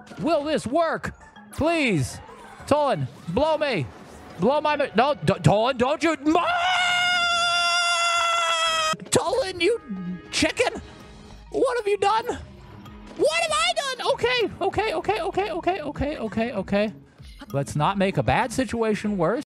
Will this work? Please. Tulin, blow me. Blow my... No, Tulin, don't you... Tulin, you chicken. What have you done? What have I done? Okay. Let's not make a bad situation worse.